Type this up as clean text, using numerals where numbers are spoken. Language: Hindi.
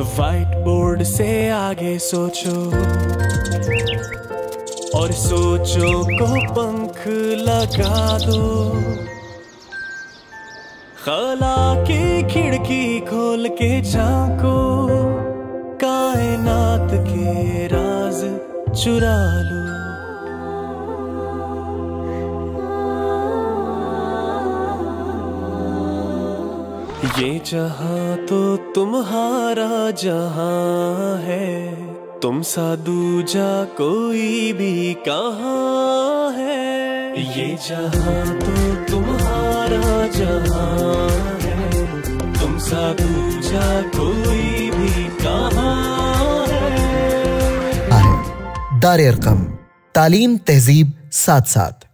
व्हाइट बोर्ड से आगे सोचो और सोचो को पंख लगा दो। ख्याला की खिड़की खोल के झांको, कायनात के राज चुरा लो। ये जहां तो तुम्हारा जहां है, तुम सा दूजा कोई भी कहाँ है। ये जहां तो तुम्हारा जहां है, तुम सा दूजा कोई भी कहाँ है। दार-ए-अरकम, तालीम तहजीब साथ साथ।